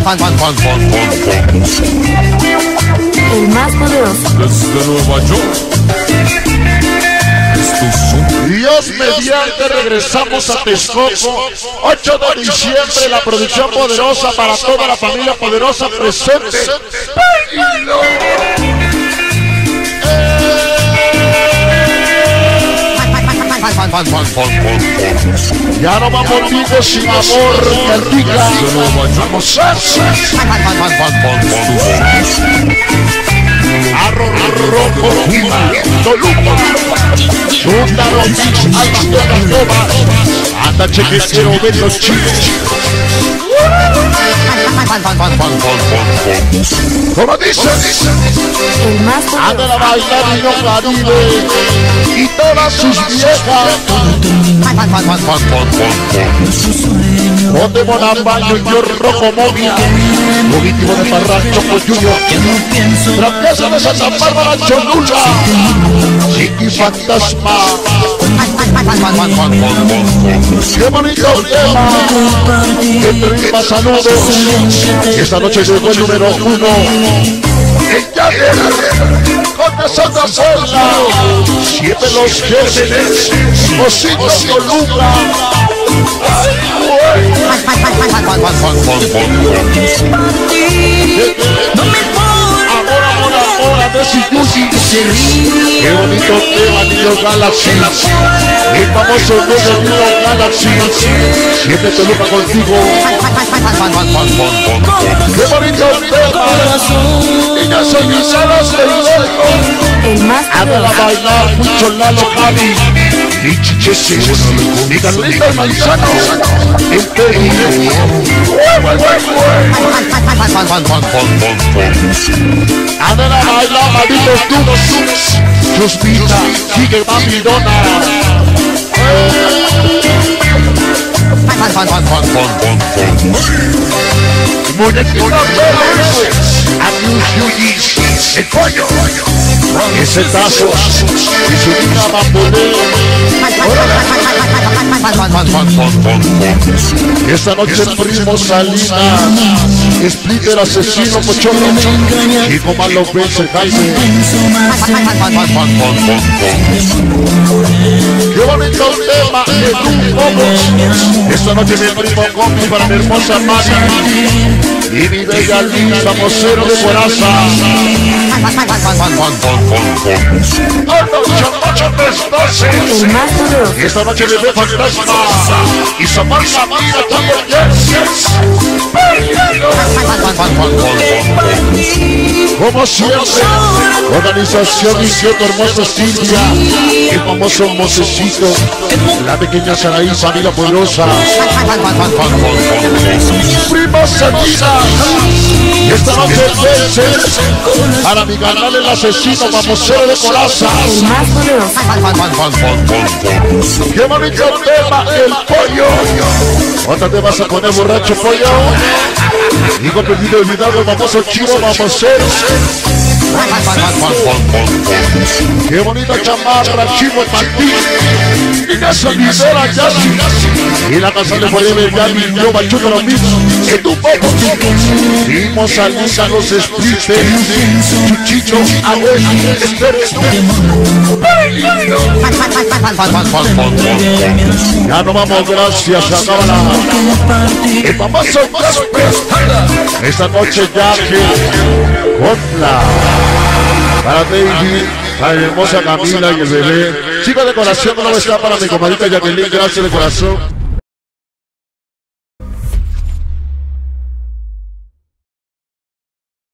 El más poderoso. Desde Nueva York. Dios mediante regresamos a Texcoco. 8 de diciembre, la producción poderosa para toda la familia poderosa presente. Ya no vamos vivos sin amor, Cartica. Vamos a Arrojo, Toluca, Chúndaro, anda chequetero de los chicos. Como dice, anda a bailar y no Caribe y todas sus viejas. Donde Bonabaño y yo rojo momia, Político de Barranco Coyuyo, Trapieza de Santa Bárbara Cholula, Chiqui Fantasma. Qué bonito tema, que triunfa saludos. Esta noche llegó el número 1. Ella con esa fuerza, siempre los jóvenes, Ositos Toluca. Ahora de Sikusi. Qué bonito tema, Niño Galaxy. El famoso Niño Galaxy. Siempre Toluca contigo. Qué bonito tema. Niñas soñadas de Hidalgo. El más A bailar, mucho Lalo Javi. Y Chichese, y Carlita Manzano, el Peri. Adela baila, malditos duros, Suspita, sigue Babilona. Muñequita Pérez, Adiós Yuyis, el pollo, ese tazo, y su niña Bamboleo. Esta noche Primo Salinas, Splitter asesino Pocholo, Chico Malo Vence Jaime. Qué bonito tema, el poco. Esta noche mi primo Gomi para mi hermosa Mari y mi bella linda vocero de Coraza. El más poderoso. Esta noche bebé fantasma y Samantha Mira también. Como siempre, organización Isioto Hermoso Silvia, el famoso Mocecito, la pequeña Saraí, familia poderosa. Prima Salina, esta noche veces para mi canal el asesino famosero de Coraza. El más poderoso. Qué bonito tema, el pollo. ¿Cuántas te vas a poner borracho, pollo? Y con perdido olvidado el famoso chivo famosero. Qué bonita chamarra, chivo Martín. Y la sonidera Yassi. Y la casa de Forever Yami, yo machuco lo mismo. Que tu poco. Vimos a Lisa, los Splitter, Chuchicho, Abuel, Esperes. Ya no vamos, gracias, se acaba la. El famoso Casper. Esta noche ya que contra para David, para la hermosa Camila y el bebé. Chicos de corazón, no está para mi comadita Jacqueline, gracias de corazón.